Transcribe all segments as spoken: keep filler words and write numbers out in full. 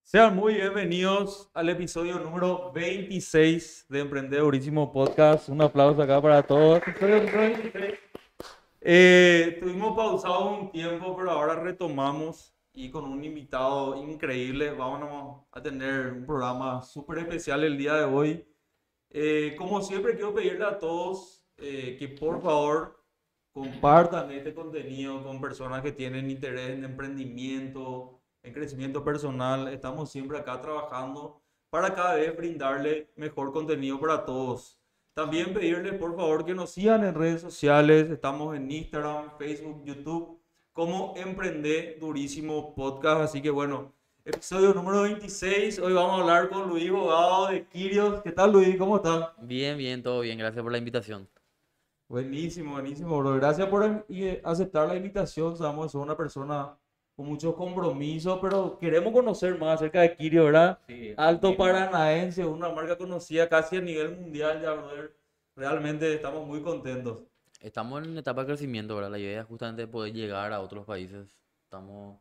Sean muy bienvenidos al episodio número veintiséis de Emprendedurísimo Podcast. Un aplauso acá para todos. Episodio número veintiséis. Eh, tuvimos pausado un tiempo, pero ahora retomamos y con un invitado increíble. Vamos a tener un programa súper especial el día de hoy. Eh, como siempre, quiero pedirle a todos eh, que por favor compartan este contenido con personas que tienen interés en emprendimiento, en crecimiento personal. Estamos siempre acá trabajando para cada vez brindarle mejor contenido para todos. También pedirles por favor que nos sigan en redes sociales. Estamos en Instagram, Facebook, YouTube como Emprende Durísimo Podcast. Así que bueno, episodio número veintiséis. Hoy vamos a hablar con Luis Bogado de Quirios. ¿Qué tal, Luis? ¿Cómo estás? Bien, bien, todo bien, gracias por la invitación. Buenísimo, buenísimo, bro. Gracias por em- y, eh, aceptar la invitación. Sabemos que sos una persona con mucho compromiso, pero queremos conocer más acerca de Kirio, ¿verdad? Sí, así Alto mismo. Paranaense, una marca conocida casi a nivel mundial ya, brother. Realmente estamos muy contentos. Estamos en etapa de crecimiento, ¿verdad? La idea es justamente poder llegar a otros países. Estamos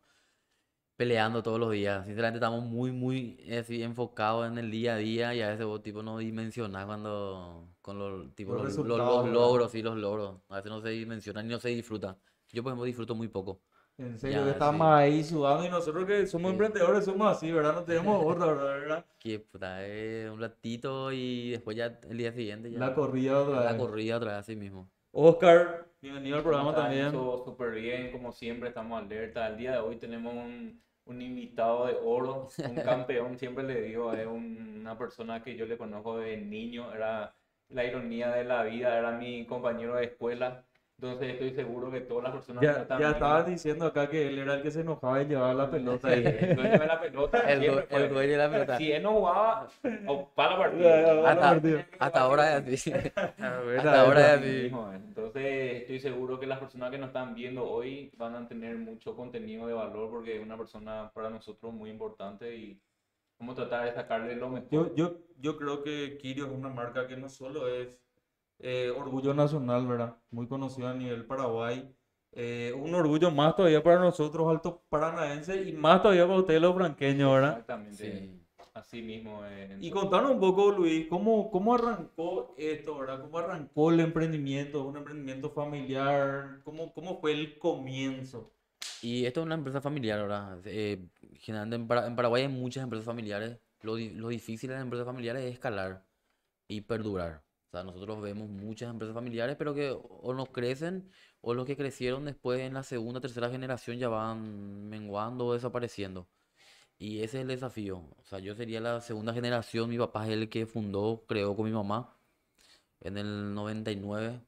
peleando todos los días. Sinceramente estamos muy, muy eh, así, enfocados en el día a día y a veces vos tipo no dimensionás cuando con los, tipo, Los los, los- los resultados, ¿verdad? logros y los logros. A veces no se dimensionan y no se disfruta. Yo, por ejemplo, disfruto muy poco. En serio, que Ya, estamos sí, ahí sudando y nosotros que somos sí. emprendedores somos así, ¿verdad? No tenemos otra, ¿verdad? Que puta, es un ratito y después ya el día siguiente La ya corrida otra la vez. corrida otra vez así mismo. Oscar, bienvenido al ¿Cómo programa estás, también. Enzo? Súper bien, como siempre, estamos alerta. El día de hoy tenemos un, un invitado de oro, un campeón, siempre le digo, es un- una persona que yo le conozco de niño, era la ironía de la vida, era mi compañero de escuela. Entonces estoy seguro que todas las personas que nos Ya, ya están estaban viendo, diciendo acá que él era el que se enojaba y llevaba la pelota sí, ahí. el dueño de la pelota El, due- siempre el fue. dueño de la pelota. Si él no jugaba, o para la Ya, ya, partida. bueno, Hasta, partido. hasta ahora es así. A ver, Hasta a ver, ahora es a Así así. mismo es. Entonces, estoy seguro que las personas que nos están viendo hoy van a tener mucho contenido de valor porque es una persona para nosotros muy importante y vamos a tratar de sacarle lo Yo, mejor. yo, yo creo que Kirio es una marca que no solo es eh, orgullo nacional, ¿verdad? Muy conocido a nivel Paraguay. Eh, un orgullo más todavía para nosotros, altos paranaenses, y más todavía para ustedes, los franqueños, ¿verdad? Exactamente, Sí. así mismo es. Y Enzo. contanos un poco, Luis, ¿cómo, cómo arrancó esto, ¿verdad? ¿Cómo arrancó el emprendimiento? ¿Un emprendimiento familiar? ¿Cómo, cómo fue el comienzo? Y esto es una empresa familiar, ¿verdad? Eh, generalmente en, Para- en Paraguay hay muchas empresas familiares. Lo, di- lo difícil de las empresas familiares es escalar y perdurar. O sea, nosotros vemos muchas empresas familiares, pero que o no crecen o los que crecieron después en la segunda, tercera generación ya van menguando o desapareciendo. Y ese es el desafío. O sea, yo sería la segunda generación, mi papá es el que fundó, creó con mi mamá en el noventa y nueve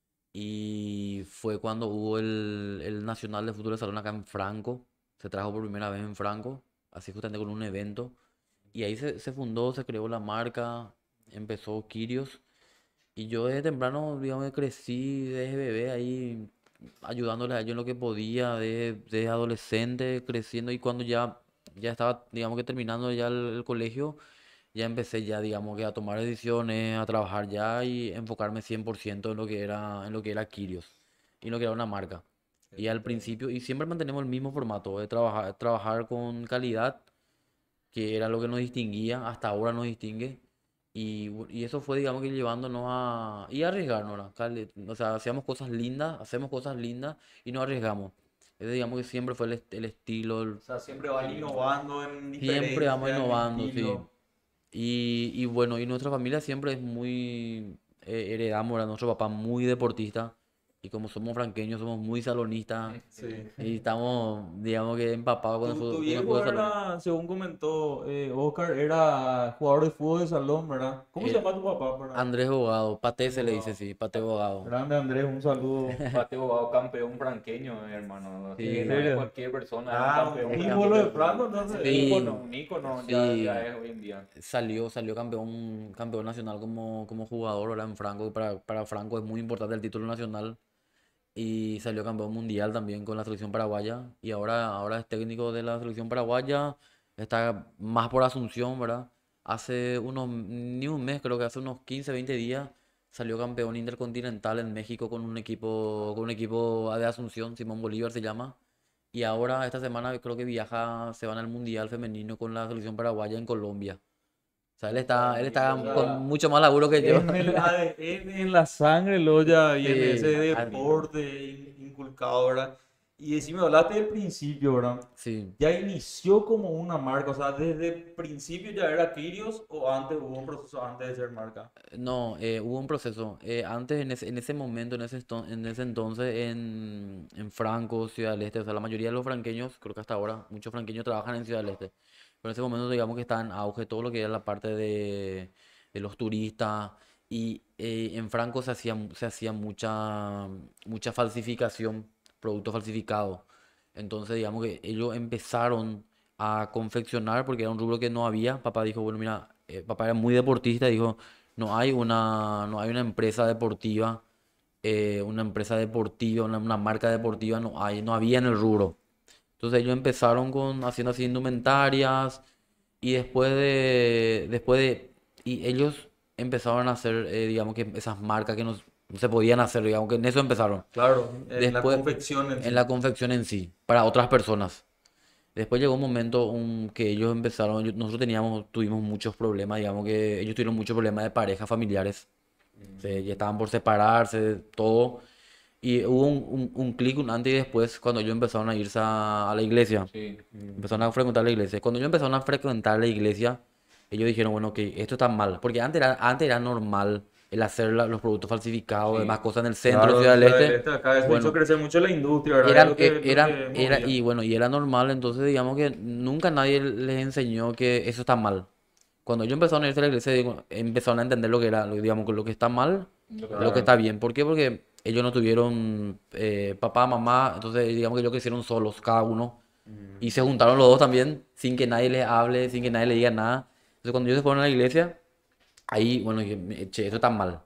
y fue cuando hubo el, el Nacional de Fútbol de Salón acá en Franco. Se trajo por primera vez en Franco, así justamente con un evento. Y ahí se, se fundó, se creó la marca, empezó Quirios. Y yo desde temprano, digamos, que crecí desde bebé ahí ayudándole a ellos en lo que podía, desde, desde adolescente, creciendo y cuando ya, ya estaba, digamos que terminando ya el, el colegio, ya empecé ya, digamos que a tomar decisiones, a trabajar ya y enfocarme cien por ciento en lo que era, en lo que era Quirios y en lo que era una marca. Y al principio, y siempre mantenemos el mismo formato de trabajar, trabajar con calidad, que era lo que nos distinguía, hasta ahora nos distingue. Y, bu- y eso fue, digamos que llevándonos a... y a arriesgarnos, ¿no? Cale- O sea, hacíamos cosas lindas, hacemos cosas lindas y nos arriesgamos. Ese, digamos que siempre fue el, est- el estilo, el- O sea, siempre van innovando en siempre vamos diferencia, en innovando, sí. estilo. Y, y bueno, y nuestra familia siempre es muy, eh, heredamos, ¿verdad? Nuestro papá muy deportista y como somos franqueños, somos muy salonistas Sí. y estamos, digamos que empapados con el Tu, tu fútbol, con el fútbol viejo de salón. era, según comentó eh, Oscar, era jugador de fútbol de salón, ¿verdad? ¿Cómo se El llama tu papá, para Andrés Bogado, Paté Andrés se le dice, Bogado? sí, Paté Bogado. Grande Andrés, un saludo. Pateo Bogado, campeón franqueño, hermano. Así ¿En que Sí, no es serio? cualquier persona, es un Ah, un campeón es símbolo de franquillo. Franco, entonces. Un sí, ícono, un ícono ya, ya sí, es hoy en día. salió, salió campeón, campeón nacional como, como jugador, ¿verdad? En Franco, y para, para Franco es muy importante el título nacional. Y salió campeón mundial también con la selección paraguaya. Y ahora, ahora es técnico de la selección paraguaya. Está más por Asunción, ¿verdad? Hace unos, ni un mes, creo que hace unos quince veinte días, salió campeón intercontinental en México con un equipo, con un equipo de Asunción, Simón Bolívar se llama. Y ahora, esta semana, creo que viaja, se van al Mundial Femenino con la selección paraguaya en Colombia. O sea, él está, él está O con sea, mucho más laburo que yo. en el A D N, en la sangre, luego ya viene ese Sí, deporte in- inculcado, ¿verdad? Y si me hablaste del principio, ¿verdad? sí. ¿Ya inició como una marca? O sea, ¿desde el principio ya era Kirios o antes hubo un proceso antes de ser marca? No, eh, hubo un proceso. Eh, antes, en ese, en ese momento, en ese, esto- en ese entonces, en, en Franco, Ciudad del Este, o sea, la mayoría de los franqueños, creo que hasta ahora, muchos franqueños trabajan en Ciudad del Este. Pero en ese momento, digamos que está en auge todo lo que era la parte de, de los turistas. Y eh, en Franco se hacía, mu- se hacía mucha, mucha falsificación, producto falsificado. Entonces, digamos que ellos empezaron a confeccionar, porque era un rubro que no había. Papá dijo, bueno, mira, eh, papá era muy deportista, dijo. No hay una, no hay una empresa deportiva, eh, una empresa deportiva, una, una marca deportiva, no hay, no había en el rubro. Entonces ellos empezaron con haciendo así indumentarias y después de, después de, y ellos empezaron a hacer, eh, digamos que esas marcas que no, no se podían hacer, digamos que en eso empezaron. Claro, en la Después, confección en en sí. la confección en sí, para otras personas. Después llegó un momento un- que ellos empezaron, yo- nosotros teníamos, tuvimos muchos problemas, digamos que ellos tuvieron muchos problemas de parejas familiares, se, ya estaban por separarse, todo, y hubo un, un, un clic, un antes y después, cuando ellos empezaron a irse a, a la iglesia, Sí. empezaron a frecuentar la iglesia. Cuando ellos empezaron a frecuentar la iglesia, ellos dijeron, bueno, que esto está mal, porque antes era, antes era normal el hacer la- los productos falsificados, demás Sí. cosas en el centro, Claro, Ciudad o del sea, el Este. este acá, eso hizo Bueno, crecer mucho la industria, ¿verdad? Es eran, lo e- que, lo eran, que era, movía. y bueno, y era normal, entonces digamos que nunca nadie les enseñó que eso está mal. Cuando ellos empezaron a irse a la iglesia, digo, empezaron a entender lo que era, lo- digamos, que lo que está mal, Lo que lo está que Claro. está bien. bien. ¿Por qué? Porque ellos no tuvieron eh, papá, mamá, entonces digamos que ellos crecieron solos, cada uno, y se juntaron los dos también, sin que nadie les hable, sin que nadie les diga nada. Entonces cuando ellos se fueron a la iglesia, ahí, bueno, dije, che, eso está mal.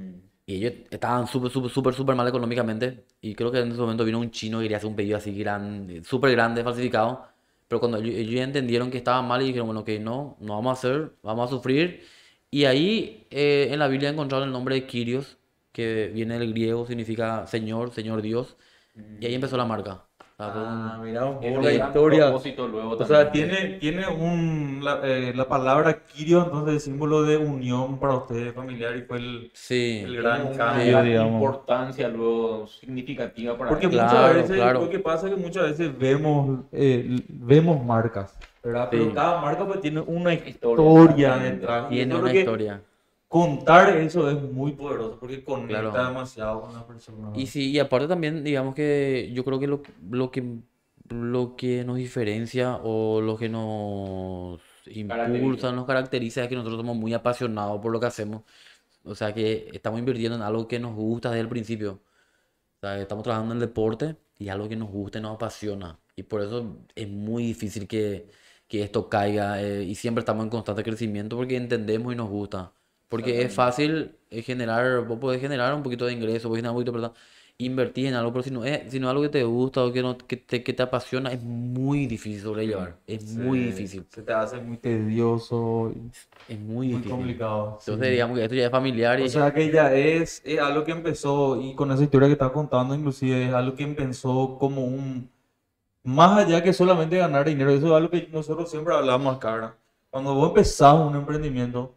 Y ellos estaban súper, súper, súper, súper mal económicamente. Y creo que en ese momento vino un chino y quería hacer un pedido así grande, súper grande, falsificado. Pero cuando ellos, ellos ya entendieron que estaba mal y dijeron, bueno, que no, no vamos a hacer, vamos a sufrir. Y ahí eh, en la Biblia encontraron el nombre de Kyrios, que viene del griego, significa Señor, Señor Dios. Y ahí empezó la marca. O sea, fue Ah, un- mira un Era poco un la gran historia. propósito luego O sea, también. tiene, tiene un, la, eh, la palabra Kirio, entonces símbolo de unión para ustedes familiar y fue el, el Sí, Tiene gran una sí, cambio, gran digamos. importancia luego significativa para Porque ellos. muchas claro, veces, lo claro. que pasa es que muchas veces vemos, eh, vemos marcas, ¿verdad? Pero Sí, cada marca pues tiene una Historia, historia exactamente. detrás. Y tiene eso es lo una que historia. contar eso es muy poderoso porque conecta Claro. demasiado con la persona. Y sí, y aparte también, digamos que yo creo que lo, lo que lo que nos diferencia o lo que nos Caracteriza. impulsa, nos caracteriza es que nosotros somos muy apasionados por lo que hacemos. O sea que estamos invirtiendo en algo que nos gusta desde el principio. O sea, estamos trabajando en el deporte y algo que nos gusta y nos apasiona. Y por eso es muy difícil que, que esto caiga eh, y siempre estamos en constante crecimiento porque entendemos y nos gusta. Porque es Exactamente. fácil eh, generar, vos podés generar un poquito de ingreso, podés generar un poquito de plata, invertir en algo, pero si no es, si no es algo que te gusta o que, no, que, te, que te apasiona, es muy difícil sobrellevar. Es muy Se, difícil. se te hace muy tedioso, Es muy muy difícil. complicado. Entonces, Sí. digamos que esto ya es familiar O y sea que ya es, es algo que empezó, y con esa historia que estás contando, inclusive es algo que empezó como un, más allá que solamente ganar dinero, eso es algo que nosotros siempre hablamos acá, ¿verdad? Cuando vos empezás un emprendimiento,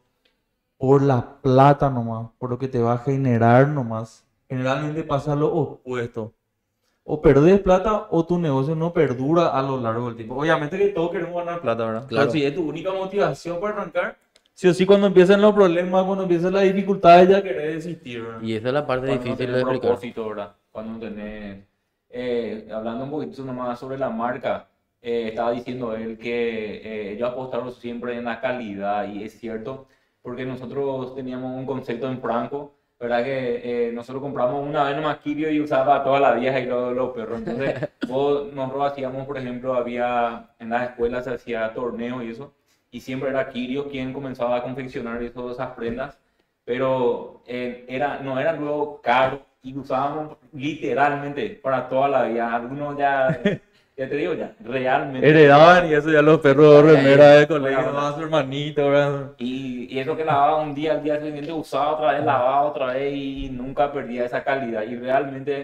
por la plata nomás, por lo que te va a generar nomás, generalmente pasa lo opuesto. O perdés plata o tu negocio no perdura a lo largo del tiempo. Obviamente que todos queremos ganar plata, ¿verdad? Pero claro, si es tu única motivación para arrancar, sí o sí cuando empiezan los problemas, cuando empiezan las dificultades, ya querés desistir, ¿verdad? y esa es la parte Cuando no difícil tenés de explicar. propósito, ¿verdad? Cuando no tenés... eh, hablando un poquito nomás sobre la marca, eh, estaba diciendo él que eh, ellos apostaron siempre en la calidad y es cierto, porque nosotros teníamos un concepto en Franco, ¿verdad? Que eh, nosotros compramos una vez nomás Kirio y usaba toda la vieja y los, los perros. Entonces, vos, nosotros hacíamos, por ejemplo, había en las escuelas se hacía torneos y eso, y siempre era Kirio quien comenzaba a confeccionar y todas esas prendas, pero eh, era, no era luego caro y usábamos literalmente para toda la vida. Algunos ya, ya te digo, ya realmente. Heredaban y eso ya los perros de remera de colegio, Bueno, a su hermanito, ¿verdad? Y, y eso que lavaba un día, al día siguiente usaba otra vez, lavaba otra vez y nunca perdía esa calidad. Y realmente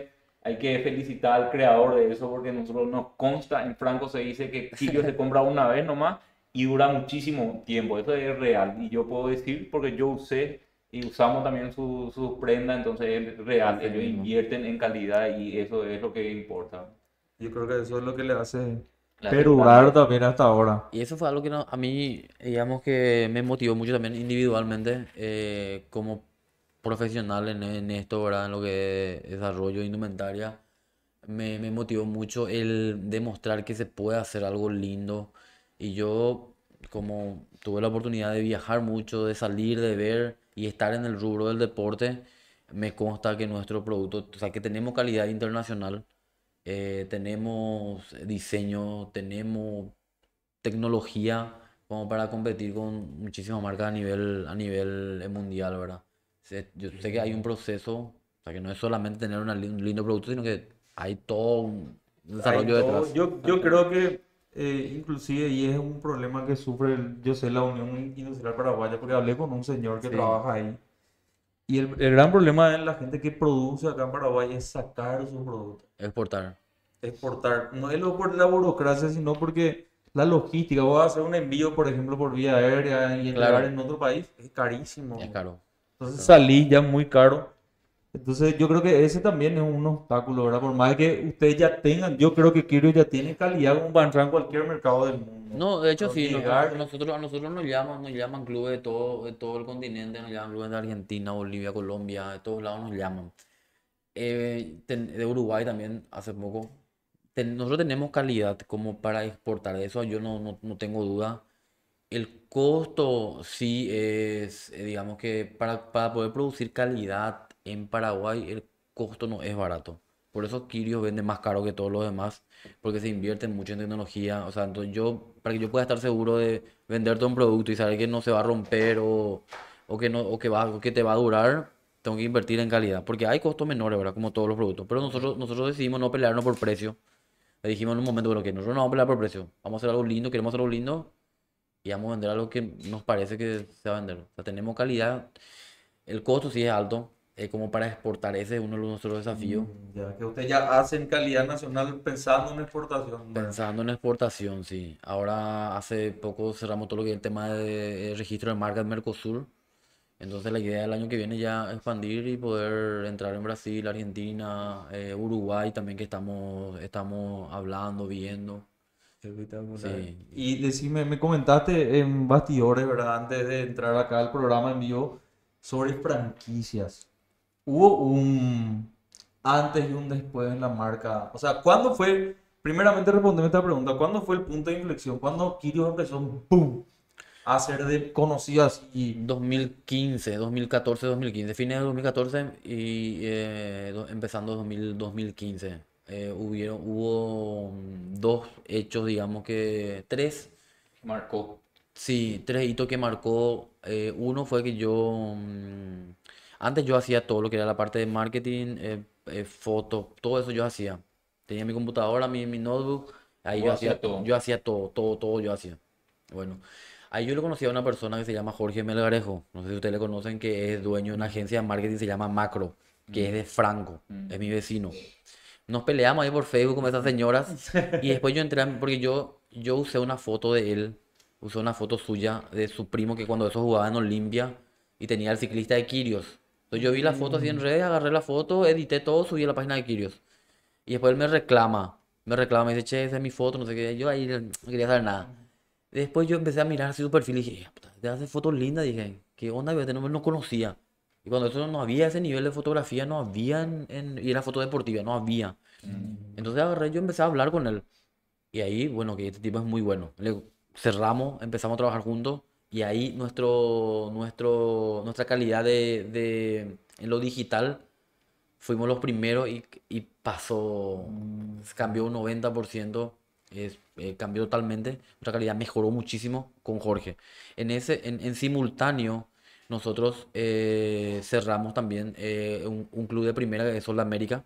hay que felicitar al creador de eso porque nosotros nos consta, en Franco se dice que Kirio se compra una vez nomás y dura muchísimo tiempo, eso es real y yo puedo decir porque yo usé y usamos también sus su prendas, entonces es real, ellos invierten en calidad y eso es lo que importa. Yo creo que eso es lo que le hace Le hace perdurar grande. también hasta ahora. Y eso fue algo que no- a mí, digamos que me motivó mucho también individualmente, eh, como profesional en, en esto, ¿verdad? En lo que es desarrollo de indumentaria. Me, me motivó mucho el demostrar que se puede hacer algo lindo. Y yo, como tuve la oportunidad de viajar mucho, de salir, de ver y estar en el rubro del deporte, me consta que nuestro producto, o sea, que tenemos calidad internacional, eh, tenemos diseño, tenemos tecnología como para competir con muchísimas marcas a nivel, a nivel eh, mundial, ¿verdad? Sé- yo sé que hay un proceso, o sea, que no es solamente tener una lin- un lindo producto, sino que hay todo un Hay desarrollo todo, detrás. yo, yo creo que eh, inclusive, y es un problema que sufre, el- yo sé, la Unión Industrial Paraguaya, porque hablé con un señor que Sí, trabaja ahí. Y el, el gran problema de la gente que produce acá en Paraguay es sacar su producto, exportar. exportar. No es lo por la burocracia, sino porque la logística, vos vas a hacer un envío, por ejemplo, por vía aérea y entregar Claro, en otro país, es carísimo. es caro. Es Entonces caro. salí ya muy caro. Entonces yo creo que ese también es un obstáculo, ¿verdad? Por más que ustedes ya tengan, yo creo que Kirio ya tiene calidad como para entrar en cualquier mercado del mundo. No, de hecho Pero sí, no- no- a llegar, nosotros, a nosotros nos llaman, nos llaman clubes de todo, de todo el continente, nos llaman clubes de Argentina, Bolivia, Colombia, de todos lados nos llaman. Eh, ten- de Uruguay también hace poco. Ten- nosotros tenemos calidad como para exportar, de eso yo no, no, no tengo duda. El costo sí es, eh, digamos que para, para poder producir calidad en Paraguay, el costo no es barato. Por eso Kirio vende más caro que todos los demás, porque se invierte mucho en tecnología. O sea, entonces yo, para que yo pueda estar seguro de venderte un producto y saber que no se va a romper o, o que no, o que va, o que te va a durar, tengo que invertir en calidad. Porque hay costos menores, ¿verdad? Como todos los productos. Pero nosotros, nosotros decidimos no pelearnos por precio. Le dijimos en un momento, bueno, que nosotros no vamos a pelear por precio. Vamos a hacer algo lindo, queremos hacer algo lindo y vamos a vender algo que nos parece que se va a vender. O sea, tenemos calidad, el costo sí es alto, eh, como para exportar, ese es uno de nuestros desafíos. mm, ya que ustedes ya hacen calidad nacional pensando en exportación, ¿verdad? Pensando en exportación, sí. Ahora hace poco cerramos todo lo que es el tema de eh, registro de marca en Mercosur. Entonces la idea del año que viene ya expandir y poder entrar en Brasil, Argentina, eh, Uruguay también que estamos, estamos hablando, viendo. Espectacular. Sí. Y decime, me comentaste en bastidores, ¿verdad? Antes de entrar acá al programa en vivo sobre franquicias. Hubo un antes y un después en la marca. O sea, ¿cuándo fue? Primeramente respondeme esta pregunta. ¿Cuándo fue el punto de inflexión? ¿Cuándo Kirio empezó ¡pum! A ser de, conocido así? dos mil quince, dos mil catorce, dos mil quince, fines de dos mil catorce y eh, do- empezando dos mil, dos mil quince. Eh, hubieron, hubo mm, dos hechos, digamos que tres, Marcó. sí, tres hitos que marcó. Eh, uno fue que yo, mm, antes yo hacía todo lo que era la parte de marketing, eh, eh, fotos, todo eso yo hacía. Tenía mi computadora, mi, mi notebook, ahí yo Vos hacías hacía, todo. yo hacía todo, todo, todo yo hacía. Bueno, ahí yo le conocí a una persona que se llama Jorge Melgarejo. No sé si ustedes le conocen, que es dueño de una agencia de marketing, se llama Macro, que es de Franco, es mi vecino. Nos peleamos ahí por Facebook con esas señoras y después yo entré, a- porque yo, yo usé una foto de él, usé una foto suya de su primo que cuando eso jugaba en Olimpia y tenía el ciclista de Quirios. Entonces yo vi la foto así en redes, agarré la foto, edité todo, subí a la página de Quirios. Y después él me reclama, me reclama, me dice, che, esa es mi foto, no sé qué. Yo ahí no quería saber nada. Después yo empecé a mirar así su perfil y dije, puta, te hace fotos lindas, dije, ¿qué onda? Yo este no, no conocía. Y cuando eso no había ese nivel de fotografía, no había en, en- y era foto deportiva, no había. Entonces agarré, yo empecé a hablar con él. Y ahí, bueno, que este tipo es muy bueno. Le cerramos, empezamos a trabajar juntos y ahí nuestro, nuestro, nuestra calidad de, de- en lo digital fuimos los primeros y, y pasó, cambió un noventa por ciento, es, eh, cambió totalmente, nuestra calidad mejoró muchísimo con Jorge. En ese, en, en simultáneo, nosotros eh, cerramos también eh, un, un club de primera que es Sol América.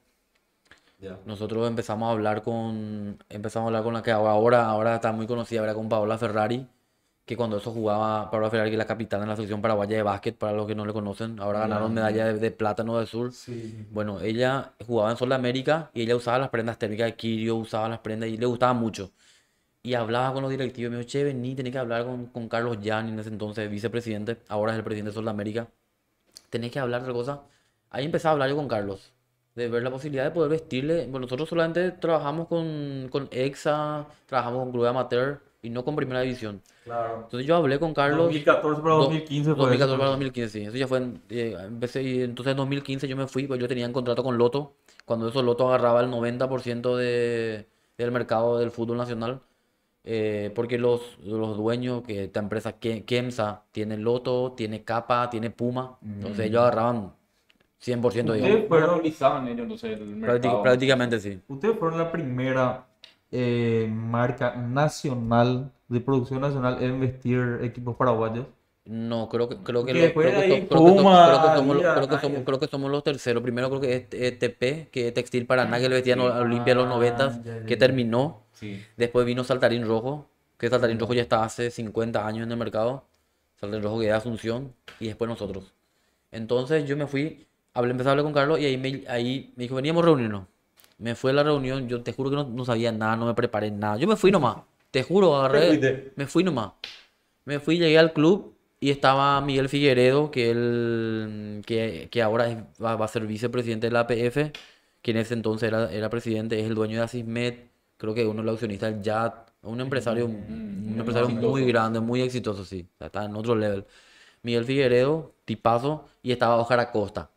Ya. Nosotros empezamos a hablar con, empezamos a hablar con la que ahora, ahora está muy conocida, ¿verdad? Con Paola Ferrari, que cuando eso jugaba Pablo Ferrari, que es la capitana de la selección paraguaya de básquet, para los que no le conocen, ahora ganaron medalla de, de plátano de sur. Sí. Bueno, ella jugaba en Sol de América y ella usaba las prendas térmicas de Kirio, usaba las prendas y le gustaba mucho. Y hablaba con los directivos, me dijo, che, vení, tenés que hablar con, con Carlos Jan, en ese entonces vicepresidente, ahora es el presidente de Sol de América. Tenés que hablar de otra cosa. Ahí empecé a hablar yo con Carlos, de ver la posibilidad de poder vestirle. Bueno, nosotros solamente trabajamos con, con EXA, trabajamos con Club Amateur y no con Primera División. Claro. Entonces yo hablé con Carlos. dos mil catorce para do- dos mil quince fue dos mil catorce eso. para dos mil quince, sí. Eso ya fue en, eh, empecé y entonces en dos mil quince yo me fui, pues yo tenía un contrato con Loto. Cuando eso Loto agarraba el noventa por ciento de, del mercado del fútbol nacional. Eh, porque los, los dueños, que esta empresa Ke- Kemsa, tiene Loto, tiene Capa, tiene Puma. Entonces ellos agarraban cien por ciento, digamos. Ustedes fueron, Monopolizaban ellos entonces el Prácti- mercado. prácticamente sí. ustedes fueron la primera eh, marca nacional de producción nacional en vestir equipos paraguayos. No, creo que, creo que, Porque lo- después creo de que, ahí, so- creo que so- Puma, creo que somos, los- Adidas, creo que Nike. somos, creo que somos los terceros. Primero creo que es eh, T P, que es Textil Paraná, que le vestían a Olimpia en los Ah, noventas, ya, ya, que ya. terminó. Sí. Después vino Saltarín Rojo, que Saltarín Rojo ya está hace cincuenta años en el mercado. Saltarín Rojo que es de Asunción, y después nosotros. Entonces yo me fui, hablé, empecé a hablar con Carlos y ahí me, ahí me dijo, veníamos a reunirnos. Me fui a la reunión, yo te juro que no, no sabía nada, no me preparé nada. Yo me fui nomás, te juro, agarré, fuiste? me fui nomás. Me fui, llegué al club y estaba Miguel Figueredo, que él, que, que ahora es- va, va a ser vicepresidente de la A P F, que en ese entonces era, era presidente, es el dueño de Asismed, creo que uno de los accionistas del Y A T, un empresario, un muy empresario muy exitoso. grande, muy exitoso, sí, o sea, está en otro level. Miguel Figueredo, tipazo, y estaba Óscar Acosta.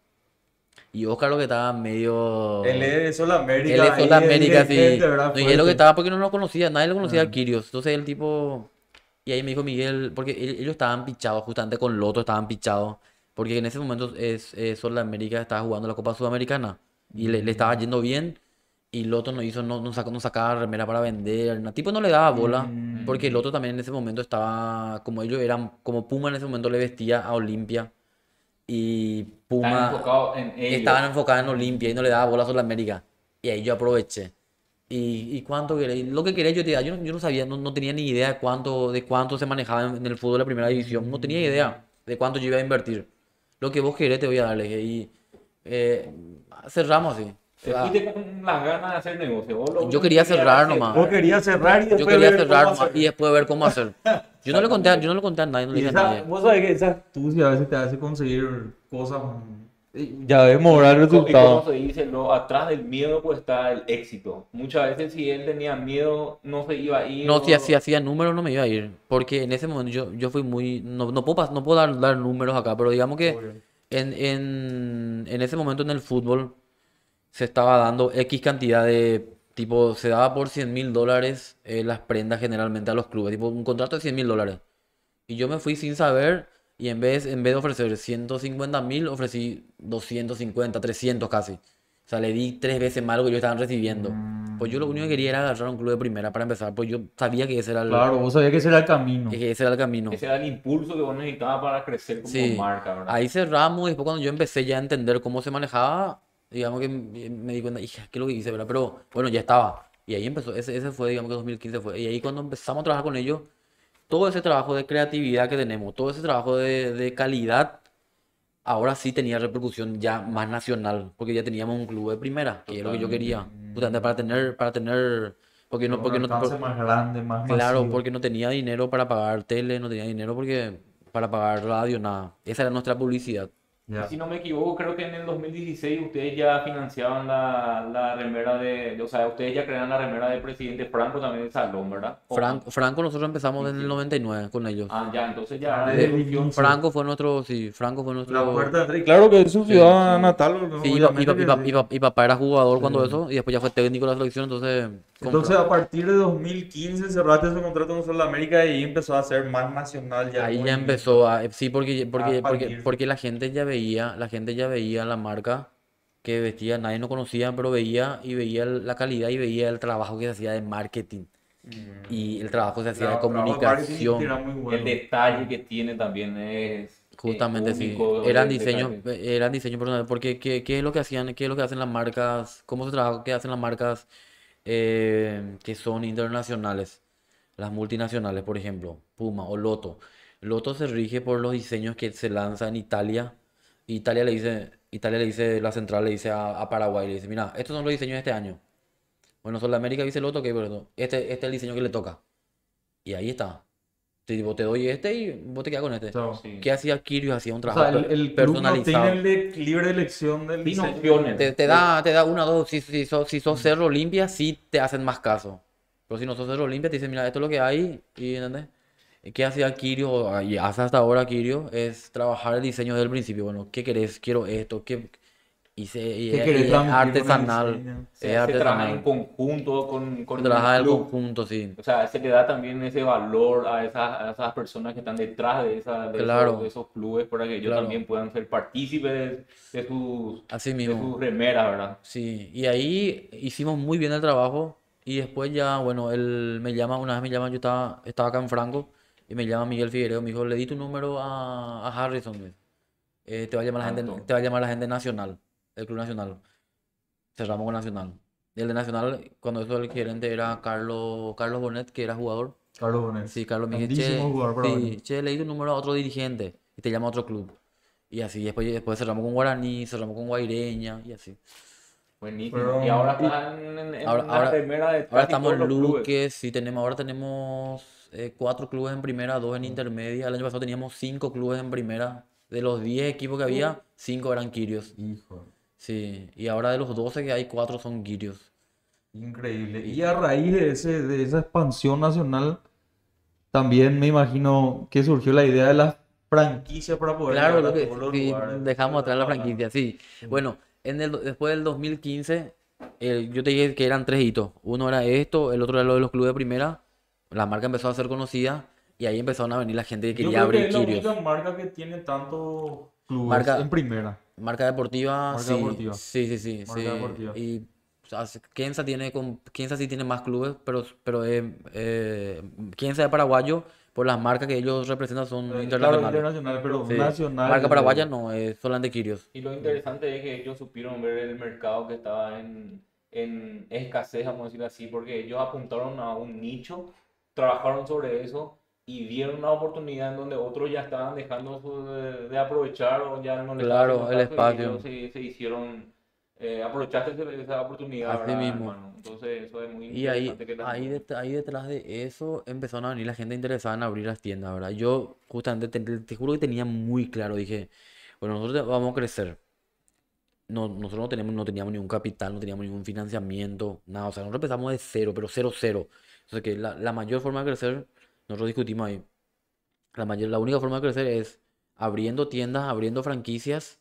Y Óscar lo que estaba medio... Él es de Sudamérica. Él es ahí, Sudamérica, sí. dirigente, ¿verdad? No, y él lo que Fuerte. estaba porque no lo conocía, nadie lo conocía Ah. a Kirios. Entonces el tipo. Y ahí me dijo Miguel, porque él- ellos estaban pichados, justamente con Loto estaban pichados. Porque en ese momento es, es Sudamérica estaba jugando la Copa Sudamericana. Y le, le estaba yendo bien. Y Loto no hizo, no, no, sacó- no sacaba remera para vender. El tipo no le daba bola. Mm. Porque Loto también en ese momento estaba. Como ellos eran. Como Puma en ese momento le vestía a Olimpia. Y Están Puma enfocados en ellos. estaban enfocados en Olimpia y no le daba bola a Sudamérica. Y ahí yo aproveché. ¿Y, y cuánto queréis? Lo que queréis yo te diga, yo no, yo no sabía, no, no tenía ni idea de cuánto, de cuánto se manejaba en, en el fútbol de la primera división. No tenía idea de cuánto yo iba a invertir. Lo que vos querés te voy a darle. Y eh, cerramos así. O Te sea, fuiste con las ganas de hacer negocio. Vos lo yo único quería que querías cerrar hacer- nomás. Vos querías cerrar y yo después quería ver cómo cerrar nomás hacer. y después ver cómo hacer. Yo no le conté, a- yo no le conté a nadie, no le Y dije a esa, nadie. vos sabés que esa astucia a veces te hace conseguir cosas. mm, Ya vemos ahora el Y como resultado. se dice, lo, atrás del miedo pues está el éxito. Muchas veces si él tenía miedo no se iba a ir. No, o- si hacía, hacía números no me iba a ir. Porque en ese momento yo, yo fui muy. No, no puedo, pas- no puedo dar, dar números acá, pero digamos que en, en, en ese momento en el fútbol se estaba dando X cantidad de. Tipo, se daba por cien mil dólares eh, las prendas generalmente a los clubes. Tipo, un contrato de cien mil dólares. Y yo me fui sin saber. Y en vez, en vez de ofrecer ciento cincuenta mil, ofrecí doscientos cincuenta, trescientos casi. O sea, le di tres veces más lo que yo estaban recibiendo. Pues yo lo único que quería era agarrar un club de primera para empezar. Pues yo sabía que ese era el, Claro, vos sabías que ese era el camino. que ese era el camino. Ese era el impulso que vos necesitabas para crecer como Sí, marca, ¿verdad? ahí cerramos y después cuando yo empecé ya a entender cómo se manejaba, digamos que me me di cuenta, hija, ¿qué es lo que hice, verdad? Pero bueno, ya estaba. Y ahí empezó, ese, ese fue, digamos que dos mil quince fue. Y ahí cuando empezamos a trabajar con ellos, todo ese trabajo de creatividad que tenemos, todo ese trabajo de, de calidad, ahora sí tenía repercusión ya más nacional, porque ya teníamos un club de primera, que es lo que yo quería, justamente para tener, para tener, porque no, porque un no, alcance por- más grande, más claro, masivo. porque no tenía dinero para pagar tele, no tenía dinero porque para pagar radio, nada. Esa era nuestra publicidad. Ya. Si no me equivoco, creo que en el dos mil dieciséis ustedes ya financiaban la, la remera de, o sea, ustedes ya crearon la remera del presidente Franco también de Salón, ¿verdad? O- Franco, Franco nosotros empezamos en el noventa y nueve con ellos. Ah, ya, entonces ya Ah, era de- de difusión. Franco fue nuestro, sí, Franco fue La nuestro... puerta de entrada. Y claro que es su ciudad sí. natal. ¿no? Sí, y, pa- y, Obviamente pa- y que pa- sí. y pa- y papá era jugador cuando Sí. eso y después ya fue técnico de la selección, entonces... Entonces, compró. a partir de dos mil quince cerraste ese contrato con Sudamérica y ahí empezó a ser más nacional. Ya Ahí muy- ya empezó a... Sí, porque, porque, a porque, expandirse. porque la gente ya veía, la gente ya veía la marca que vestía, nadie nos conocía, pero veía y veía el- la calidad y veía el trabajo que se hacía de marketing Mm. y el trabajo que se hacía de Trabajo- trabajo de marketing comunicación. era muy bueno. El detalle que tiene también es Justamente eh, sí. único Eran del diseños, detalle. eran diseños personales. Porque ¿qué, qué es lo que hacían? ¿Qué es lo que hacen las marcas? ¿Cómo se trabaja? ¿Qué hacen las marcas eh, que son internacionales? las multinacionales, por ejemplo, Puma o Loto. Loto se rige por los diseños que se lanza en Italia. Italia le dice, Italia le dice, la central le dice a, a Paraguay, le dice, mira, estos son los diseños de este año. Bueno, Sudamérica dice Loto, que bueno, este, este es el diseño que le toca. Y ahí está. Te, digo, te doy este y vos te quedas con este. Chao. Sí. ¿Qué hacía Kirios? Hacía un O trabajo sea, el, per- el club no tiene personalizado. el de- libre elección del Sin diseño. opciones. Te, te da, te da una, dos. Si, si, sos, si sos Mm. Cerro Limpia, sí te hacen más caso. Pero si no sos Cerro Limpia, te dicen, mira, esto es lo que hay. Y, ¿entendés? ¿Qué hacía Kirio? Y hace hasta ahora Kirio, es trabajar el diseño desde el principio. Bueno, ¿qué querés? Quiero esto. ¿Qué? Y, se, y, ¿Qué es- querés y es transmitir con el artesanal. diseño? Se, Es se trabaja en artesanal. conjunto con, Se con el trabaja el club. conjunto, sí. O sea, se le da también ese valor a esas, a esas personas que están detrás de, esa, de, Claro. esos, de esos clubes para que ellos Claro. también puedan ser partícipes de, de sus, Así de mismo. sus remeras, ¿verdad? Sí, y ahí hicimos muy bien el trabajo y después ya, bueno, él me llama, una vez me llama, yo estaba, estaba acá en Franco y me llama Miguel Figueredo, me dijo, le di tu número a, a Harrison, me dijo. Eh, te va a llamar la gente, Tanto. te va a llamar la gente nacional, el Club Nacional. Cerramos con Nacional. Y el de Nacional, cuando eso el gerente era Carlos, Carlos Bonet, que era jugador. Carlos Bonet. Sí, Carlos me dice, Grandísimo che, jugador para sí, Bonet. che, le di tu número a otro dirigente y te llama a otro club. Y así, después, después cerramos con Guaraní, cerramos con Guaireña y así. Buenísimo. Pero- y ahora y- están en, en Ahora, la ahora, remera de ahora casi estamos todos en los clubes. Luque, sí tenemos, ahora tenemos eh, cuatro clubes en primera, dos en intermedia. El año pasado teníamos cinco clubes en primera. De los diez equipos que había, cinco eran Quirios. Hijo, Sí, y ahora de los doce que hay, cuatro son Quirios. increíble. Y a raíz de ese, de esa expansión nacional, también me imagino que surgió la idea de las franquicias para poder Claro, llegar lo a que todos los sí, lugares. dejamos atrás la Ah, franquicia, sí. sí. Bueno, en el, después del dos mil quince, eh, yo te dije que eran tres hitos. Uno era esto, el otro era lo de los clubes de primera. La marca empezó a ser conocida y ahí empezaron a venir la gente que Yo quería creo que abrir es la Quirios. única marca que tiene tantos clubes Marca- en primera. Marca deportiva, Marca sí, deportiva. sí, sí, sí, Marca sí. deportiva. Y o sea, se- Kenza tiene, con, Kenza sí tiene más clubes, pero, pero eh, eh, Kenza es paraguayo, por las marcas que ellos representan son Eh, Claro, internacionales. internacional, pero Sí. nacional. Marca de- paraguaya no, es solamente Quirios. Y lo interesante es que ellos supieron ver el mercado que estaba en, en escasez, vamos a decir así, porque ellos apuntaron a un nicho, trabajaron sobre eso y dieron una oportunidad en donde otros ya estaban dejando su- de, de aprovechar o ya no les estaban Claro, haciendo el caso y espacio. ellos se, se hicieron, eh, aprovechaste ese- esa oportunidad, Así ¿verdad, mismo. hermano? Entonces eso es muy Y ahí, interesante que la ahí, det- ahí detrás de eso empezaron a venir la gente interesada en abrir las tiendas, ¿verdad? Yo justamente te, te juro que tenía muy claro, dije, bueno, nosotros vamos a crecer. No, nosotros no tenemos, no teníamos ningún capital, no teníamos ningún financiamiento, nada. O sea, nosotros empezamos de cero, pero cero, cero. Entonces, que la, la mayor forma de crecer, nosotros discutimos ahí. La mayor, la única forma de crecer es abriendo tiendas, abriendo franquicias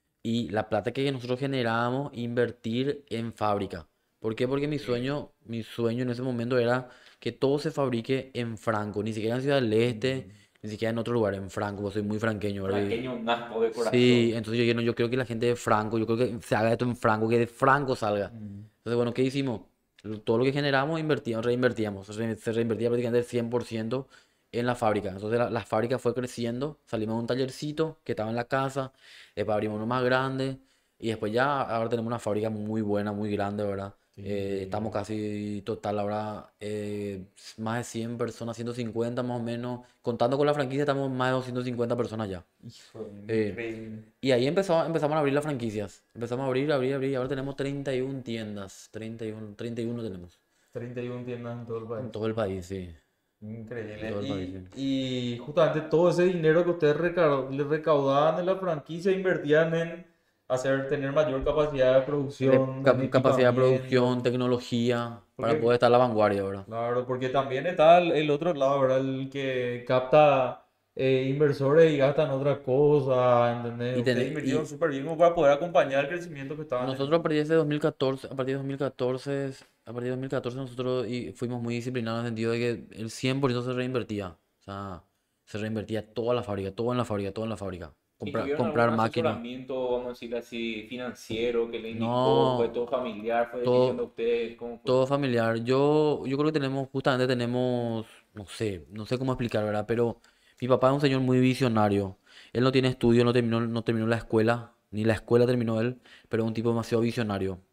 y la plata que nosotros generábamos, invertir en fábrica. ¿Por qué? Porque mi sueño, mi sueño en ese momento era que todo se fabrique en Franco, ni siquiera en Ciudad del Este, ni siquiera en otro lugar, en Franco, porque soy muy franqueño, ¿verdad? Y- pequeño naco de corazón. Sí, entonces yo, dije, no, yo creo que la gente de Franco, yo creo que se haga esto en Franco, que de Franco salga. Entonces, bueno, ¿qué hicimos? Lo- Todo lo que generamos, invertíamos, reinvertíamos. Se re- se reinvertía prácticamente el cien por ciento en la fábrica. Entonces, la, la fábrica fue creciendo. Salimos de un tallercito que estaba en la casa, después abrimos uno más grande. Y después ya, ahora tenemos una fábrica muy buena, muy grande, ¿verdad? Eh, estamos casi total ahora, eh, más de cien personas, ciento cincuenta más o menos. Contando con la franquicia, estamos más de doscientas cincuenta personas ya. Hijo, Eh, increíble. Y ahí empezó, empezamos a abrir las franquicias. Empezamos a abrir, abrir, abrir. Y ahora tenemos treinta y una tiendas. treinta y uno, treinta y uno tenemos. treinta y una tiendas en todo el país. En todo el país, sí. Increíble. En todo el Y, país, y justamente todo ese dinero que ustedes recau- le recaudaban de la franquicia invertían en hacer, tener mayor capacidad de De producción, cap- en capacidad de equipamiento. producción, tecnología, para Porque- poder estar a la vanguardia, ¿verdad? Claro, porque también está el, el otro lado, ¿verdad? El que capta eh, inversores y gasta en otra cosa, ¿entendés? Y Ustedes tener- invirtieron y- súper bien como para poder acompañar el crecimiento que estaban Nosotros a partir de dos mil catorce, a partir de dos mil catorce, a partir de dos mil catorce nosotros y fuimos muy disciplinados en el sentido de que el cien por ciento se reinvertía. O sea, se reinvertía toda la fábrica, todo en la fábrica, todo en la fábrica. ¿Y Comprar, tuvieron comprar algún máquinas. asesoramiento, vamos a decir así, financiero que le indicó? No, ¿Fue todo familiar? ¿Fue todo- decisión de ustedes? ¿Cómo fue? Todo familiar. Yo, yo creo que tenemos, justamente tenemos, no sé, no sé cómo explicar, ¿verdad? Pero mi papá es un señor muy visionario. Él no tiene estudio, no terminó, no terminó la escuela, ni la escuela terminó él, pero es un tipo demasiado visionario.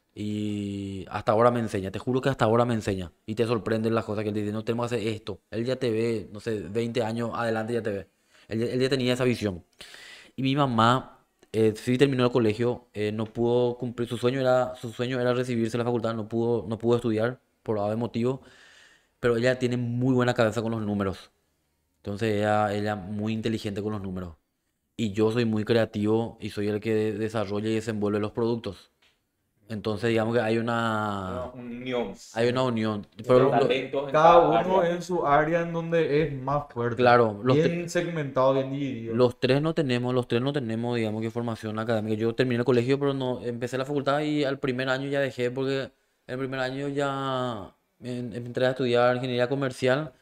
Y hasta ahora me enseña, te juro que hasta ahora me enseña. Y te sorprenden las cosas que él dice, no tenemos que hacer esto. Él ya te ve, no sé, veinte años adelante ya te ve. Él, ya- él ya tenía esa visión. Y mi mamá eh, sí terminó el colegio, eh, no pudo cumplir su sueño, era, su sueño era recibirse en la facultad, no pudo, no pudo estudiar por algún motivo, pero ella tiene muy buena cabeza con los números. Entonces ella, ella muy inteligente con los números. Y yo soy muy creativo y soy el que desarrolla y desenvuelve los productos. Entonces digamos que hay Una una, unión hay una unión. de Pero lo- talentos en Cada cada uno área. en su área en donde es más fuerte. claro, los, tre- Bien segmentado, bien dividido. los tres no tenemos, los tres no tenemos, digamos que formación académica. Yo terminé el colegio, pero no, empecé la facultad y al primer año ya dejé porque el primer año ya en- entré a estudiar ingeniería comercial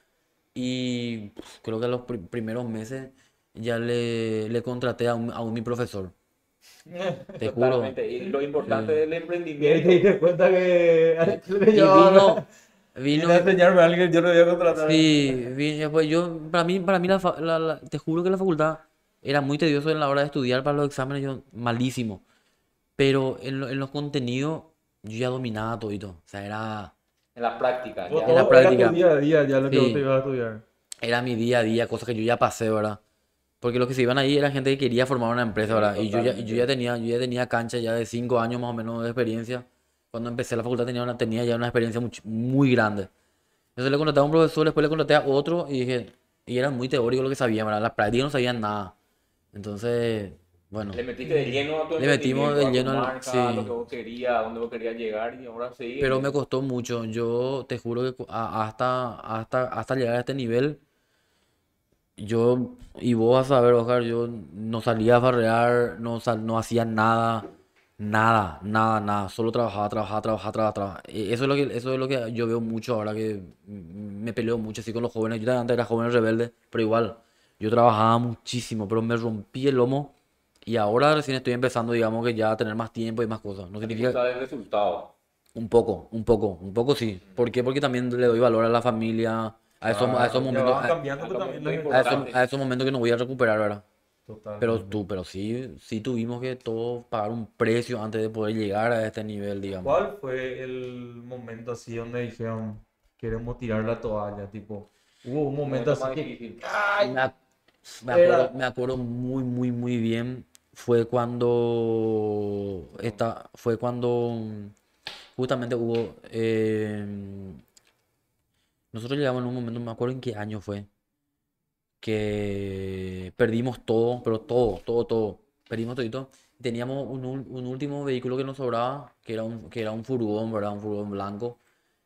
y pues, creo que a los pri- primeros meses ya le, le contraté a un, a un mi profesor. Te juro. Totalmente. Y lo importante Sí. del Y ahí te emprendimiento, diste cuenta que le Y llevaba vino, vino, viene a enseñarme a alguien, yo lo voy a contratar. sí, vino, pues yo, para mí, para mí la, fa- la- la- te juro que la facultad era muy tedioso en la hora de estudiar para los exámenes, yo malísimo. Pero en, lo- en los contenidos yo ya dominaba todito. O sea, era, en la práctica, Vos en la ya. todo era tu práctica, día a día ya lo que vos te sí, ibas a estudiar. era mi día a día, cosas que yo ya pasé, ¿verdad? Porque los que se iban ahí era gente que quería formar una empresa, Sí, ¿verdad? Y yo ya, y yo ya totalmente. tenía, yo ya tenía cancha ya de cinco años más o menos de experiencia. Cuando empecé la facultad tenía, una, tenía ya una experiencia much- muy grande. Entonces le contraté a un profesor, después le contraté a otro y dije, y era muy teórico lo que sabían, ¿verdad? La práctica no sabían nada. Entonces, bueno, Le metiste de lleno a tu le metimos emprendimiento, de a tu lleno al, marca, a lo que sí, vos querías, a dónde vos querías llegar y ahora sí. pero me en- costó mucho. Yo te juro que cu- a- hasta, hasta, hasta llegar a este nivel, yo, y vos vas a saber, Oscar, yo no salía a farrear, no, sal- no hacía nada, nada, nada, nada, solo trabajaba, trabajaba, trabajaba, trabajaba, trabajaba. E- Eso es lo que, eso es lo que yo veo mucho ahora que mm, me peleo mucho así con los jóvenes. Yo también antes era joven rebelde, pero igual, yo trabajaba muchísimo, pero me rompí el lomo y ahora recién estoy empezando, digamos que ya a tener más tiempo y más cosas. No a significa disfrutar del resultado. un poco, un poco, un poco sí. ¿Por qué? Porque también le doy valor a la familia, a esos, a esos Claro, ya momentos, van a, cambiando, pero Algo muy, también muy las a etapas. esos, importante. a esos momentos que no voy a recuperar, ¿verdad? Pero Totalmente. tú, pero sí, sí tuvimos que todos pagar un precio antes de poder llegar a este nivel, digamos. ¿Cuál fue el momento así donde dijeron, queremos tirar la toalla? Tipo, hubo un Un momento momento así más que, difícil. ¡ay! Me, ac- me acuerdo, Era. me acuerdo muy, muy, muy bien. Fue cuando esta, fue cuando mm, justamente hubo, eh, nosotros llegamos en un momento, no me acuerdo en qué año fue, que perdimos todo, pero todo, todo, todo. Perdimos todito. Teníamos un, ul- un último vehículo que nos sobraba, que era un, que era un furgón, ¿verdad? Un furgón blanco.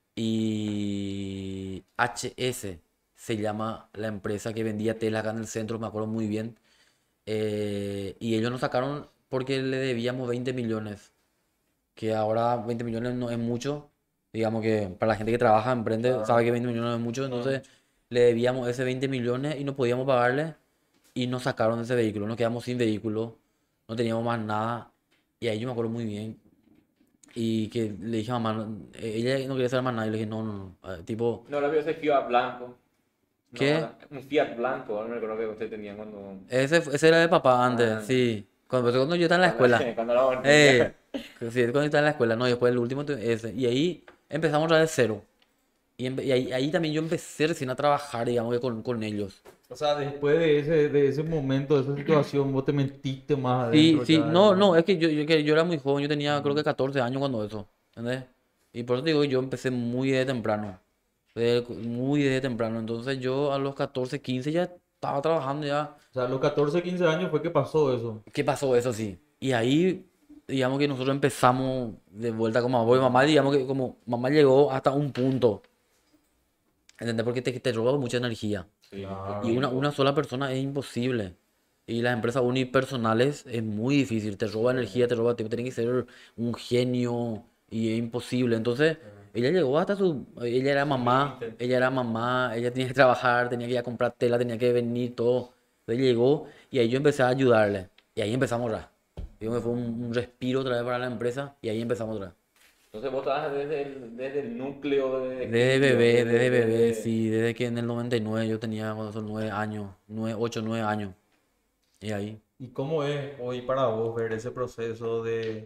Y H S se llama la empresa que vendía tela acá en el centro, me acuerdo muy bien. Eh, y ellos nos sacaron porque le debíamos veinte millones, que ahora veinte millones no es mucho. Digamos que para la gente que trabaja, emprende, sabe Claro. que veinte millones no es mucho, No. entonces le debíamos ese veinte millones y no podíamos pagarle y nos sacaron de ese vehículo, nos quedamos sin vehículo, no teníamos más nada y ahí yo me acuerdo muy bien y que le dije a mamá, no- eh, ella no quería saber más nada y le dije, no, no, no, eh, tipo, No, ahora veo ese Fiat blanco. No, ¿qué? ahora, un Fiat blanco, ahora me recuerdo que usted tenía cuando, Ese, fu- ese era de papá antes, ah, sí, cuando, pues, cuando yo estaba en la cuando, escuela. cuando éramos niños. Eh, que sí, cuando estaba en la escuela, no, y después el último, tu- ese, y ahí empezamos otra vez cero. Y, empe- y ahí, ahí también yo empecé recién a trabajar, digamos que con, con ellos. O sea, después de ese, de ese momento, de esa situación, vos te metiste más Sí, adentro sí, ya. no, en- no, es que yo, yo, que yo era muy joven, yo tenía creo Mm. que catorce años cuando eso, ¿entendés? Y por eso te digo que yo empecé muy de temprano, de- muy de temprano. Entonces yo a los catorce quince ya estaba trabajando ya. O sea, a los catorce quince años fue que pasó eso. ¿Qué pasó? Eso sí. Y ahí, digamos que nosotros empezamos de vuelta con mamá, porque mamá, digamos que como mamá llegó hasta un punto, ¿entendés? Porque te, te roba mucha energía. Sí, Claro. Y una, tiempo. una sola persona es imposible. Y las empresas unipersonales es muy difícil. Te roba energía, te roba tiempo. Tiene que ser un genio y es imposible. Entonces, ella llegó hasta su... Ella era Su mamá, límite. ella era mamá, ella tenía que trabajar, tenía que ir a comprar tela, tenía que venir, todo. Entonces llegó y ahí yo empecé a ayudarle. Y ahí empezamos otra vez. Digo que fue un, un respiro otra vez para la empresa y ahí empezamos otra vez. Entonces vos estabas desde el, desde el núcleo de Desde Quillo, bebé, desde, desde bebé, desde- sí, desde que en el noventa y nueve yo tenía cuando son nueve años, nueve, ocho, nueve años. Y ahí. ¿Y cómo es hoy para vos ver ese proceso de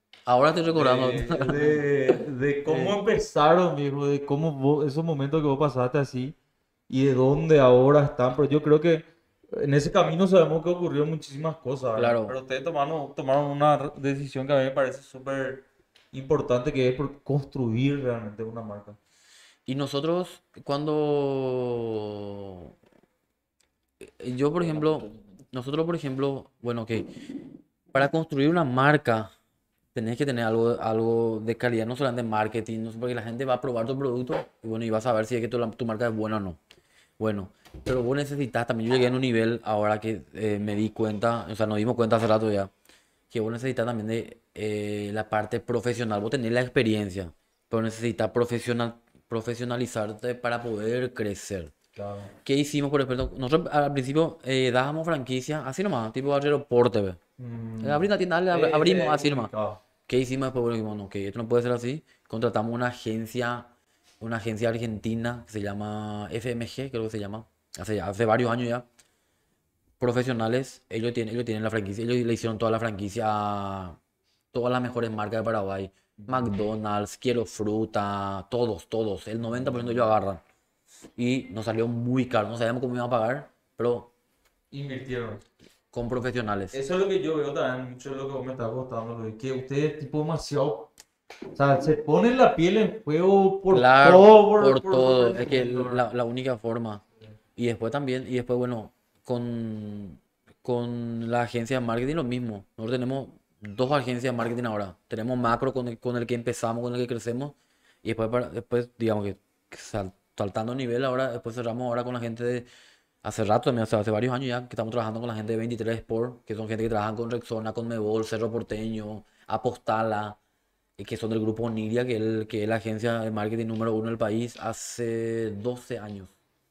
Ahora estoy recordando. De, de, de cómo empezaron, viejo, de cómo vos- esos momentos que vos pasaste así y de dónde ahora están. Pero yo creo que en ese camino sabemos que ocurrió muchísimas cosas, ¿verdad? Claro. Pero ustedes tomaron, tomaron una re- decisión que a mí me parece súper importante, que es por construir realmente una marca. Y nosotros, cuando eh, yo, por ejemplo, nosotros, por ejemplo, bueno, que para construir una marca tenés que tener algo, algo de calidad, no solamente marketing, no sé, porque la gente va a probar tu producto y bueno, y va a saber si es que tu, tu marca es buena o no. Bueno, pero vos necesitas, también yo llegué a un nivel ahora que eh, me di cuenta, o sea, nos dimos cuenta hace rato ya, que vos necesitas también de eh, la parte profesional, vos tenés la experiencia, pero necesitas profesional, profesionalizarte para poder crecer. Claro. ¿Qué hicimos, por ejemplo? Nosotros al principio eh, dábamos franquicia, así nomás, tipo aeroporte, ve. Eh, Abrir la tienda, dale, ab- Es, abrimos es así nomás. complicado. ¿Qué hicimos después? Bueno, dijimos, no, que esto no puede ser así. Contratamos una agencia, una agencia argentina que se llama F M G, creo que se llama, hace, hace varios años ya. Profesionales, ellos tienen, ellos tienen la franquicia, ellos le hicieron toda la franquicia a todas las mejores marcas de Paraguay. McDonald's, Quiero Fruta, todos, todos, el noventa por ciento ellos agarran. Y nos salió muy caro, no sabíamos cómo iban a pagar, pero Invirtieron. con profesionales. Eso es lo que yo veo también, mucho de lo que vos me estás contando, Luis, que ustedes tipo demasiado, o sea, se ponen la piel en juego por Claro, todo, por, por por todo, su es que crecimiento, la, ¿verdad? la única forma. Y después también, y después, bueno, con, con la agencia de marketing lo mismo. Nosotros tenemos dos agencias de marketing ahora. Tenemos Macro con el, con el que empezamos, con el que crecemos, y después, para- después digamos que sal- saltando nivel ahora, después cerramos ahora con la gente de, hace rato también, o sea, hace varios años ya, que estamos trabajando con la gente de veintitrés Sport, que son gente que trabajan con Rexona, con Mebol, Cerro Porteño, Apostala, y que son del grupo Nidia, que es, el- que es la agencia de marketing número uno del país hace doce años.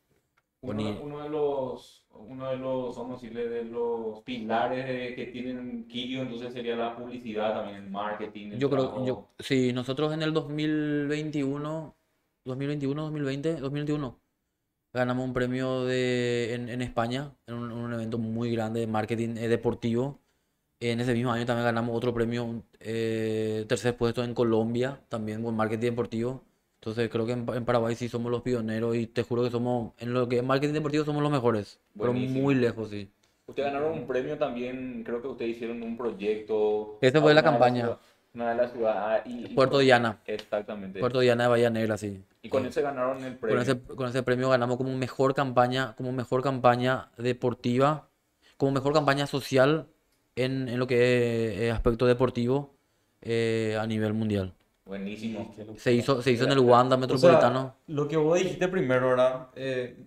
Uno, Boni- uno de los, uno de los, vamos a decirle, de los pilares de- que tienen Kirio, entonces sería la publicidad también, el marketing, el Yo creo, yo, trabajo. sí, nosotros en el dos mil veintiuno, dos mil veintiuno, dos mil veinte, dos mil veintiuno, ganamos un premio de, en, en España, en un, un evento muy grande de marketing eh, deportivo. En ese mismo año también ganamos otro premio, un, eh, tercer puesto en Colombia, también con marketing deportivo. Entonces creo que en, Pa- en Paraguay sí somos los pioneros y te juro que somos, en lo que es marketing deportivo somos los mejores, pero muy Buenísimo. lejos, sí. Ustedes ganaron un premio también, creo que ustedes hicieron un proyecto Esa a fue la una de las campaña, ciudades, una de las ciudades, ah, y, y Puerto con- Diana, exactamente. Puerto Diana de Bahía Negra, sí. Y con Eh, ese ganaron el con premio. ese, con ese premio ganamos como mejor campaña, como mejor campaña deportiva, como mejor campaña social en, en lo que es, eh, aspecto deportivo eh, a nivel mundial. Buenísimo. Se hizo, se hizo en el La- la- Wanda O sea, Metropolitano. lo que vos dijiste primero, ¿verdad? Eh,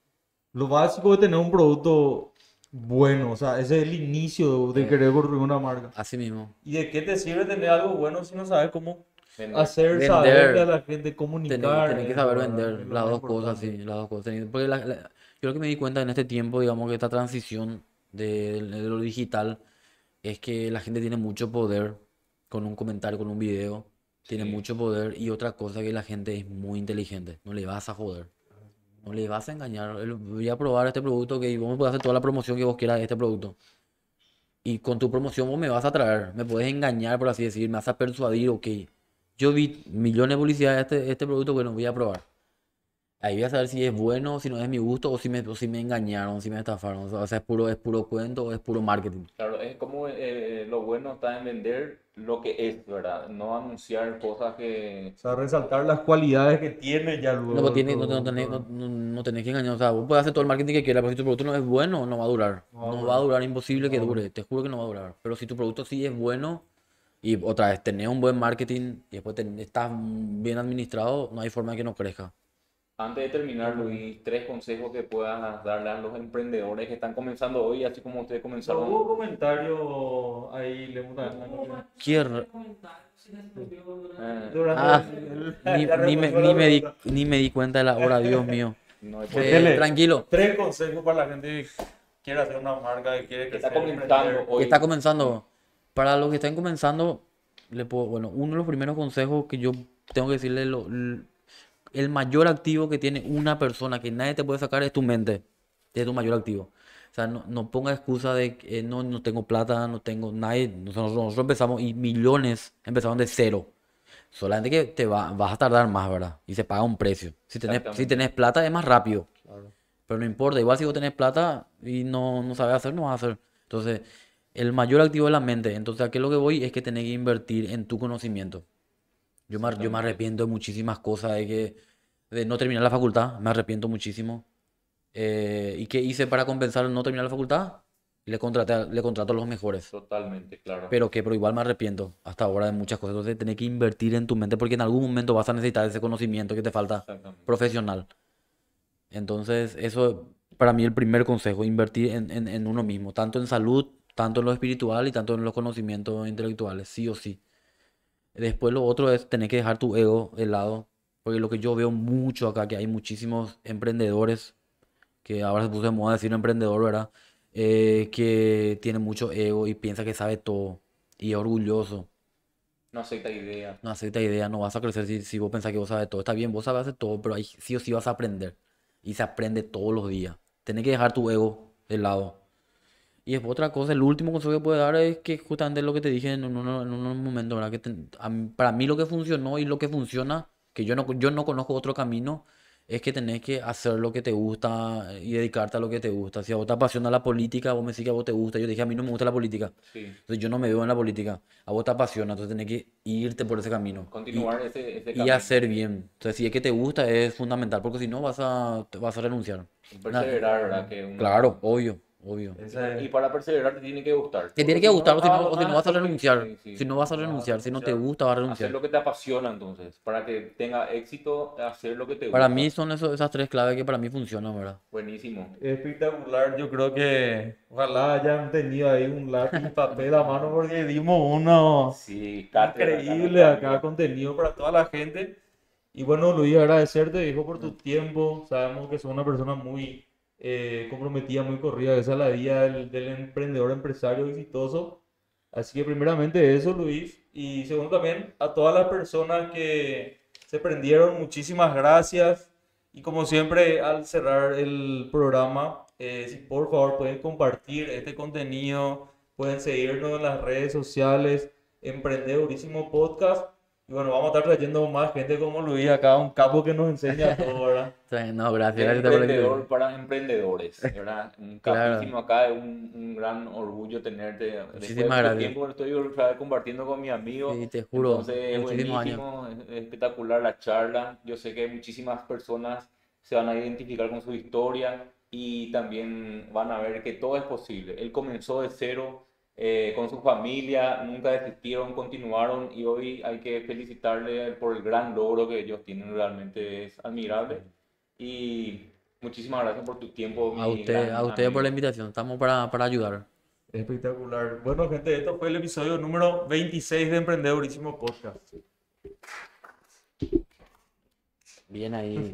lo básico es tener un producto bueno, o sea, ese es el inicio de eh, querer construir una marca. Así mismo. ¿Y de qué te sirve tener algo bueno si no sabes cómo Vender. hacer, saberle a Vender, la gente, tenés, comunicar? tenés que Eso, saber ¿verdad? vender Es lo las más dos cosas, importante. sí, las dos cosas. Tenés- Porque la- la- yo lo que me di cuenta en este tiempo, digamos que esta transición de, de lo digital, es que la gente tiene mucho poder con un comentario, con un video, tiene Sí. mucho poder y otra cosa que la gente es muy inteligente, no le vas a joder, no le vas a engañar. El- Voy a probar este producto que vos me podés hacer toda la promoción que vos quieras de este producto. Y con tu promoción vos me vas a traer, me puedes engañar, por así decir, me vas a persuadir, ok. Yo vi millones de publicidad de este, este producto, bueno, voy a probar. Ahí voy a saber si es bueno, si no es mi gusto, o si me, o si me engañaron, si me estafaron. O sea, es puro, es puro cuento o es puro marketing. Claro, es como eh, lo bueno está en vender lo que es, ¿verdad? No anunciar cosas que... O sea, resaltar las cualidades que tiene ya No, luego pues el tiene, no, te- no tenés, no, producto. no- no tenés que engañar. O sea, vos puedes hacer todo el marketing que quieras, pero si tu producto no es bueno, no va a durar. No va a No va a durar. durar, imposible No que va a durar. dure. Te juro que no va a durar. Pero si tu producto sí es bueno y otra vez tenés un buen marketing y después ten- estás bien administrado, no hay forma de que no crezca. Antes de terminar, Luis, tres consejos que puedas darle a los emprendedores que están comenzando hoy, así como ustedes Pero comenzaron. hubo comentario ahí, le Quiero- eh, durante Ah, el- ni, la ni me, respuesta a ni la me di, pregunta. ni me di cuenta de la hora, Dios mío. no hay Eh, por qué. Dele. tranquilo, Tres consejos para la gente que quiere hacer una marca, que quiere Que está crecer, comenzando emprender. que hoy. está comenzando. Para los que están comenzando, le puedo, bueno, uno de los primeros consejos que yo tengo que decirle, lo- l- el mayor activo que tiene una persona que nadie te puede sacar es tu mente. Es tu mayor activo. sea, no, no ponga excusa de que eh, no, no tengo plata, no tengo nadie. Nosotros, nosotros empezamos y millones empezaron de cero. Solamente que te va, vas a tardar más, ¿verdad? Y se paga un precio. Si tenés, si Exactamente. tenés plata es más rápido. Claro. Pero no importa, igual si vos tenés plata y no, no sabes hacer, no vas a hacer. Entonces, el mayor activo es la mente. Entonces, aquí lo que voy es que tenés que invertir en tu conocimiento. Yo me, yo me Exactamente. arrepiento de muchísimas cosas, de que de no terminar la facultad, me arrepiento muchísimo. Eh, ¿y qué hice para compensar el no terminar la facultad? Le contraté, a- le contrato a los mejores. Totalmente, claro. Pero que, pero igual me arrepiento hasta ahora de muchas cosas. Entonces, tenés que invertir en tu mente porque en algún momento vas a necesitar ese conocimiento que te falta Exactamente. profesional. Entonces, eso para mí el primer consejo, invertir en, en, en uno mismo, tanto en salud, tanto en lo espiritual y tanto en los conocimientos intelectuales, sí o sí. Después lo otro es tener que dejar tu ego de lado, porque lo que yo veo mucho acá, que hay muchísimos emprendedores, que ahora se puso de moda decir emprendedor, ¿verdad? Eh, que tiene mucho ego y piensa que sabe todo y es orgulloso. No acepta ideas. No acepta idea, no vas a crecer si, si vos pensás que vos sabes todo. Está bien, vos sabes hacer todo, pero ahí sí o sí vas a aprender. Y se aprende todos los días. Tenés que dejar tu ego de lado. Y después otra cosa, el último consejo que puedo dar es que justamente lo que te dije en un, en un momento, ¿verdad? Que te- a mí- para mí lo que funcionó y lo que funciona, que yo no, yo no conozco otro camino, es que tenés que hacer lo que te gusta y dedicarte a lo que te gusta. Si a vos te apasiona la política, vos me decís que a vos te gusta. Yo dije, a mí no me gusta la política. Sí. Entonces yo no me veo en la política. A vos te apasiona, entonces tenés que irte por ese camino. Y, Continuar ese, ese y camino. hacer bien. Entonces si es que te gusta es fundamental, porque si no vas a, te vas a renunciar. Y perseverar, ¿verdad? Que uno- Claro, obvio, obvio. Esa Y es- para perseverar te tiene que gustar. Te tiene Porque que si gustar, o si no, ah, o si no ah, vas a porque- renunciar. sí, sí. Si no vas a Vas a renunciar, si no te renunciar. gusta, vas a Hacer renunciar. lo que te apasiona entonces, para que tenga éxito, hacer lo que te Para gusta. mí son esos- esas tres claves que para mí funcionan, ¿verdad? Buenísimo. espectacular. Yo creo que ojalá hayan tenido ahí un lápiz y papel a mano porque dimos uno Sí, cátedra, increíble acá, acá, contenido para toda la gente. Y bueno, Luis, agradecerte, hijo, por tu tiempo. Sabemos que sos una persona muy eh, comprometida, muy corrida. Esa es la vida del, del emprendedor, empresario exitoso. Así que primeramente eso, Luis. Y segundo también a todas las personas que se prendieron, muchísimas gracias. Y como siempre, al cerrar el programa, eh, si por favor pueden compartir este contenido, pueden seguirnos en las redes sociales, Emprendedurísimo Podcast. Y bueno, vamos a estar trayendo más gente como Luis acá, un capo que nos enseña todo, ¿verdad? O sea, no, gracias, De gracias por la emprendedor invitación. para emprendedores, ¿verdad? Un Claro. capísimo acá, es un, un gran orgullo tenerte. Después de Muchísimas mucho gracias. tiempo estoy otra vez compartiendo con mi amigo. Sí, te juro, Entonces es muchísimos años. buenísimo, es espectacular la charla. Yo sé que muchísimas personas se van a identificar con su historia y también van a ver que todo es posible. Él comenzó de cero. Eh, con su familia, nunca desistieron, continuaron y hoy hay que felicitarle por el gran logro que ellos tienen, realmente es admirable. Y muchísimas gracias por tu tiempo, A mi usted, gran a usted por la amigo. invitación. Estamos para, para ayudar. Espectacular. Bueno, gente, esto fue el episodio número veintiséis de Emprendedurísimo Podcast. Bien ahí.